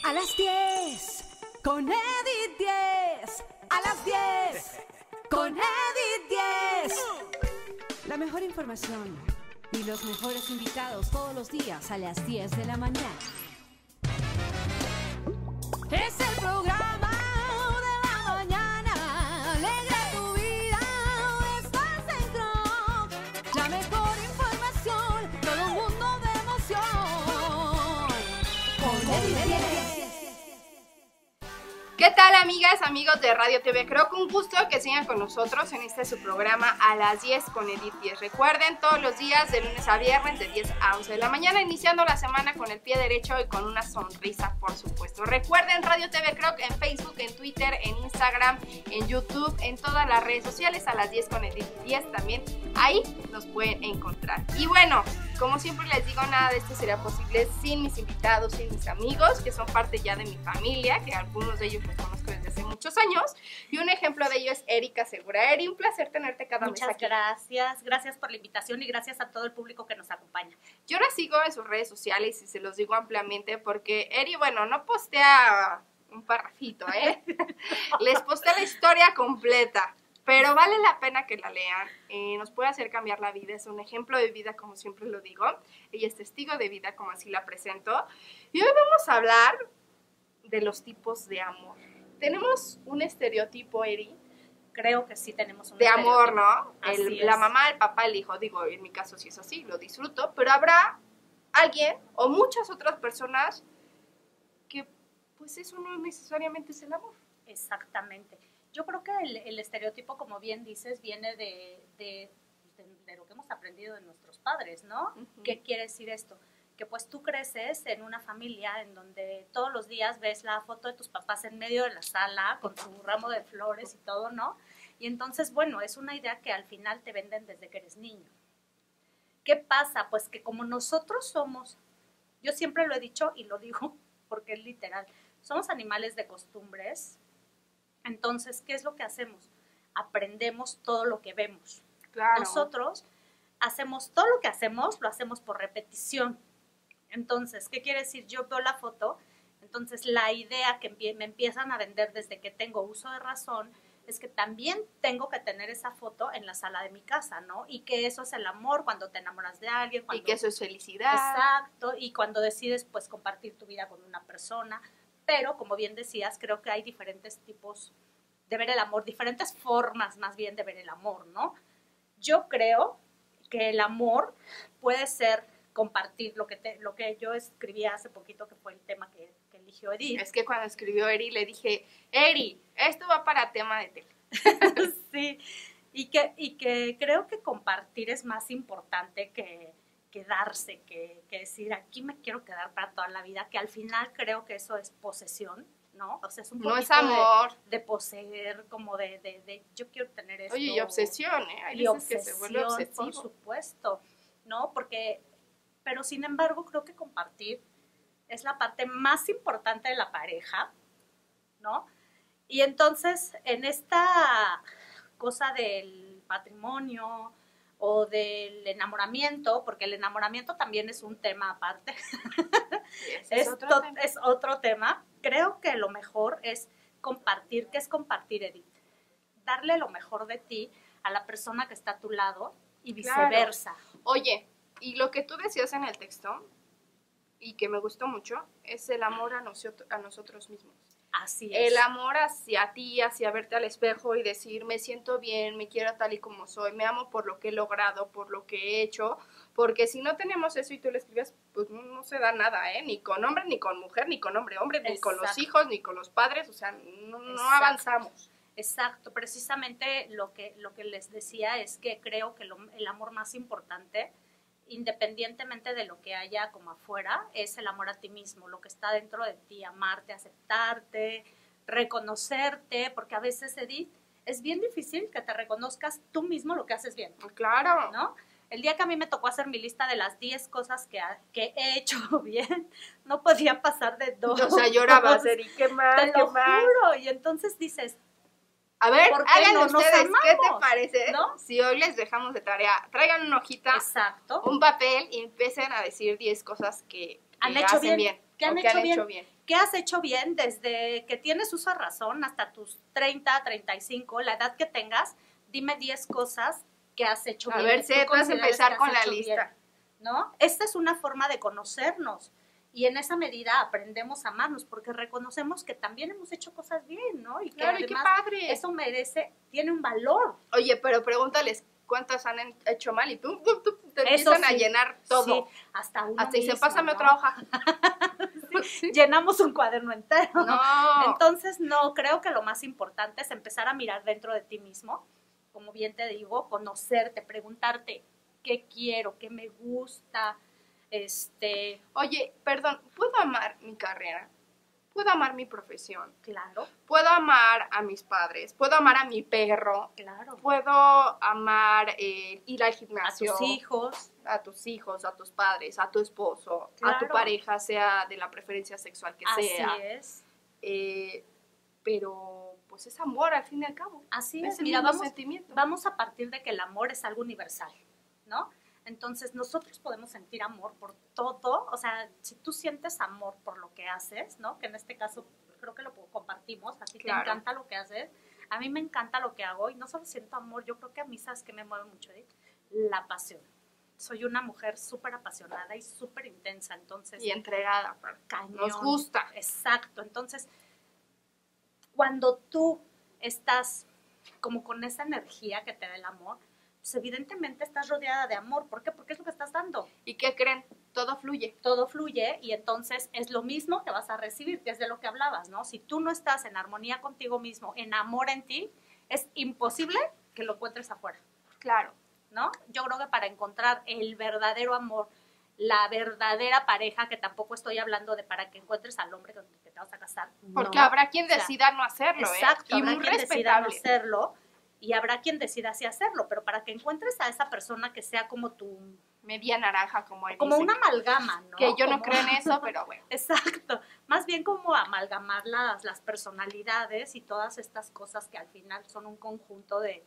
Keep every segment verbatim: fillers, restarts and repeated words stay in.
A las diez, con Edith diez. A las diez, con Edith diez. La mejor información y los mejores invitados todos los días a las diez de la mañana. Es el programa de la mañana. Alegra tu vida, estás en Rock. La mejor información, todo un mundo de emoción. Con Edith diez. ¿Qué tal, amigas, amigos de Radio T V Croc? Un gusto que sigan con nosotros en este su programa A las diez con Edith diez. Recuerden, todos los días de lunes a viernes de diez a once de la mañana, iniciando la semana con el pie derecho y con una sonrisa, por supuesto. Recuerden, Radio T V Croc en Facebook, en Twitter, en Instagram, en YouTube, en todas las redes sociales, A las diez con Edith diez también. Ahí nos pueden encontrar. Y bueno, como siempre les digo, nada de esto sería posible sin mis invitados, sin mis amigos, que son parte ya de mi familia, que algunos de ellos los conozco desde hace muchos años. Y un ejemplo de ello es Erika Segura. Eri, un placer tenerte cada Muchas mes aquí. Muchas gracias, gracias por la invitación y gracias a todo el público que nos acompaña. Yo la sigo en sus redes sociales y se los digo ampliamente porque Eri, bueno, no postea un parrafito, ¿eh? Les postea la historia completa. Pero vale la pena que la lean, eh, nos puede hacer cambiar la vida, es un ejemplo de vida como siempre lo digo, ella es testigo de vida como así la presento. Y hoy vamos a hablar de los tipos de amor. Tenemos un estereotipo, Eri. Creo que sí tenemos un de estereotipo. amor, ¿no? El, Así la es. mamá, el papá, el hijo, digo, en mi caso sí es así, lo disfruto, pero habrá alguien o muchas otras personas que pues eso no necesariamente es el amor. Exactamente. Yo creo que el, el estereotipo, como bien dices, viene de, de, de, de lo que hemos aprendido de nuestros padres, ¿no? Uh-huh. ¿Qué quiere decir esto? Que pues tú creces en una familia en donde todos los días ves la foto de tus papás en medio de la sala con su ramo de flores y todo, ¿no? Y entonces, bueno, es una idea que al final te venden desde que eres niño. ¿Qué pasa? Pues que como nosotros somos, yo siempre lo he dicho y lo digo porque es literal, somos animales de costumbres. Entonces, ¿qué es lo que hacemos? Aprendemos todo lo que vemos. Claro. Nosotros hacemos todo lo que hacemos, lo hacemos por repetición. Entonces, ¿qué quiere decir? Yo veo la foto, entonces la idea que me empiezan a vender desde que tengo uso de razón es que también tengo que tener esa foto en la sala de mi casa, ¿no? Y que eso es el amor cuando te enamoras de alguien. Cuando, y que eso es felicidad. Exacto, y cuando decides, pues, compartir tu vida con una persona. Pero, como bien decías, creo que hay diferentes tipos de ver el amor, diferentes formas más bien de ver el amor, ¿no? Yo creo que el amor puede ser compartir lo que, te, lo que yo escribí hace poquito, que fue el tema que, que eligió Edith. Es que cuando escribió Eri le dije, Eri, esto va para tema de tele. Sí, y que, y que creo que compartir es más importante que... quedarse, que, que decir, aquí me quiero quedar para toda la vida, que al final creo que eso es posesión, ¿no? O sea, es un poquito no es amor. De, de poseer, como de, de, de, yo quiero tener esto. Oye, y obsesión, ¿eh? Hay y veces obsesión, que se vuelve obsesivo. Por supuesto, ¿no? Porque, pero sin embargo, creo que compartir es la parte más importante de la pareja, ¿no? Y entonces, en esta cosa del patrimonio, o del enamoramiento, porque el enamoramiento también es un tema aparte, es, es, otro to, tema. es otro tema. Creo que lo mejor es compartir. ¿Qué es compartir, Edith? Darle lo mejor de ti a la persona que está a tu lado y viceversa. Claro. Oye, y lo que tú decías en el texto, y que me gustó mucho, es el amor a, nosotros, a nosotros mismos. Así es. El amor hacia ti, hacia verte al espejo y decir, me siento bien, me quiero tal y como soy, me amo por lo que he logrado, por lo que he hecho, porque si no tenemos eso y tú lo escribes, pues no, no se da nada, ¿eh? Ni con hombre, ni con mujer, ni con hombre, hombre, ni con los hijos, ni con los padres, o sea, no, no avanzamos. Exacto, precisamente lo que, lo que les decía es que creo que lo, el amor más importante, independientemente de lo que haya como afuera, es el amor a ti mismo, lo que está dentro de ti, amarte, aceptarte, reconocerte, porque a veces, Edith, es bien difícil que te reconozcas tú mismo lo que haces bien. Claro. ¿No? El día que a mí me tocó hacer mi lista de las diez cosas que, que he hecho bien, no podía pasar de dos. O sea, llorabas, Eri, ¿qué más? Te lo juro, y entonces dices, a ver, hagan no ustedes, amamos, ¿qué te parece? ¿no? Si hoy les dejamos de tarea, traigan una hojita, exacto, un papel y empiecen a decir diez cosas que, que han hecho hacen bien. bien. ¿Qué ¿Qué han, ¿O hecho, qué han bien? hecho bien? ¿Qué has hecho bien desde que tienes uso de razón hasta tus treinta, treinta y cinco, la edad que tengas? Dime diez cosas que has hecho A bien. ver, que sí, tú puedes consideres empezar que con has la hecho lista. bien, ¿no? Esta es una forma de conocernos y en esa medida aprendemos a amarnos porque reconocemos que también hemos hecho cosas bien, ¿no? Y que Claro, y qué además padre. eso merece, tiene un valor. Oye, pero pregúntales cuántas han en- hecho mal y tú, tú, tú, te Eso empiezan a sí, llenar todo. Sí, hasta uno Hasta dicen, mismo, pásame ¿no? otra hoja. Llenamos un cuaderno entero. No. Entonces, no, creo que lo más importante es empezar a mirar dentro de ti mismo, como bien te digo, conocerte, preguntarte qué quiero, qué me gusta, este, Oye, perdón, ¿puedo amar mi carrera? ¿Puedo amar mi profesión? claro, ¿Puedo amar a mis padres? ¿Puedo amar a mi perro? claro, ¿Puedo amar eh, ir al a gimnasio? tus hijos, A tus hijos, a tus padres, a tu esposo, a tu Claro. pareja, sea de la preferencia sexual que así sea. es, Eh, pero, pues es amor al fin y al cabo. así Es es, el mira, mismo vamos, sentimiento. vamos a partir de que el amor es algo universal, ¿no? Entonces, nosotros podemos sentir amor por todo, o sea, si tú sientes amor por lo que haces, ¿no? Que en este caso creo que lo compartimos, a ti Claro. te encanta lo que haces, a mí me encanta lo que hago y no solo siento amor, yo creo que a mí, ¿sabes qué me mueve mucho, Edith? La pasión. Soy una mujer súper apasionada y súper intensa, entonces... Y entregada, aparte. cañón. Nos gusta. Exacto, entonces, cuando tú estás como con esa energía que te da el amor, pues evidentemente estás rodeada de amor. ¿Por qué? Porque es lo que estás dando. ¿Y qué creen? Todo fluye. Todo fluye y entonces es lo mismo que vas a recibir, que es de lo que hablabas, ¿no? Si tú no estás en armonía contigo mismo, en amor en ti, es imposible que lo encuentres afuera, Claro. ¿no? Yo creo que para encontrar el verdadero amor, la verdadera pareja, que tampoco estoy hablando de para que encuentres al hombre con el que te vas a casar. Porque no. habrá quien O sea, decida no hacerlo, Exacto, ¿eh? Y habrá muy quien decida no respetable. hacerlo y habrá quien decida sí hacerlo, pero para que encuentres a esa persona que sea como tu, Media naranja, como él como dice. una amalgama, ¿no? Que yo no Como- creo en eso, pero bueno. Exacto, más bien como amalgamar las, las personalidades y todas estas cosas que al final son un conjunto de,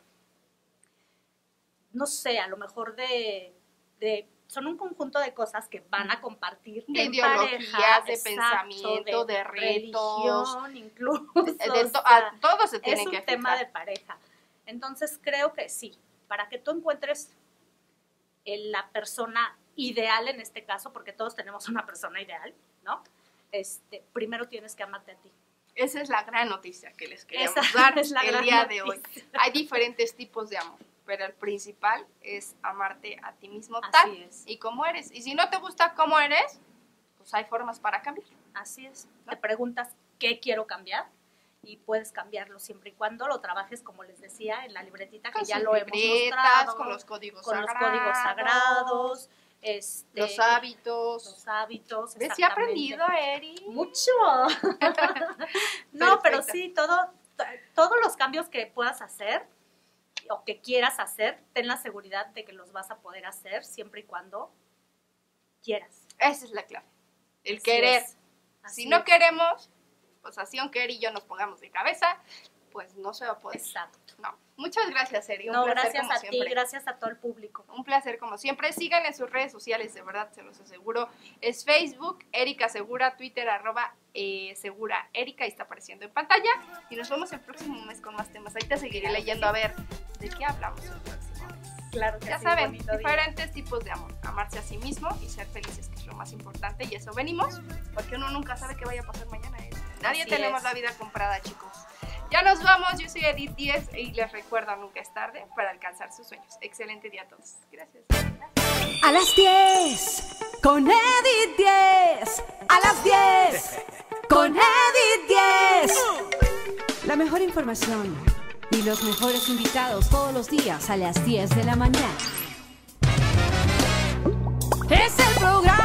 no sé, a lo mejor de, de son un conjunto de cosas que van a compartir De en ideologías, pareja, de exacto, pensamiento, de retos, religión incluso, De to- o a sea, todos se tienen es un que tema fijar. de pareja. Entonces creo que sí, para que tú encuentres el- la persona ideal en este caso, porque todos tenemos una persona ideal, ¿no? Este, primero tienes que amarte a ti. Esa es la gran noticia que les queremos Esa dar es la el gran día de hoy. noticia. Hay diferentes tipos de amor, pero el principal es amarte a ti mismo Así tal es. y como eres. Y si no te gusta cómo eres, pues hay formas para cambiar. Así es. Te preguntas qué quiero cambiar y puedes cambiarlo siempre y cuando lo trabajes, como les decía, en la libretita que Con ya sus lo hemos libretas, mostrado, con los códigos con los sagrados, códigos sagrados, este, los hábitos. los hábitos. ¿Ves? Sí he exactamente. aprendido, Eri. Mucho. No, pero Perfecto. sí, todo, t- todos los cambios que puedas hacer o que quieras hacer, ten la seguridad de que los vas a poder hacer siempre y cuando quieras. Esa es la clave. El Así querer. es. Así Si no es. queremos, pues así aunque Eri y yo nos pongamos de cabeza, pues no se va a poder. Exacto. No. Muchas gracias, Eri. Un No, placer gracias como a ti, siempre. gracias a todo el público. Un placer como siempre. Sigan en sus redes sociales, de verdad, se los aseguro. Es Facebook, Erika Segura, Twitter, arroba eh, Segura Erika, y está apareciendo en pantalla. Y nos vemos el próximo mes con más temas. Ahorita seguiré leyendo a ver de qué hablamos el próximo mes. Claro que Ya sí, saben, bonito día. diferentes tipos de amor. Amarse a sí mismo y ser felices, que es lo más importante. Y eso venimos, porque uno nunca sabe qué vaya a pasar mañana. ¿eh? Nadie Así tenemos es. la vida comprada, chicos. Ya nos vamos, yo soy Edith Díez y les recuerdo, nunca es tarde para alcanzar sus sueños. Excelente día a todos. Gracias. A las diez, con Edith diez. A las diez, con Edith diez. La mejor información y los mejores invitados todos los días a las diez de la mañana. Es el programa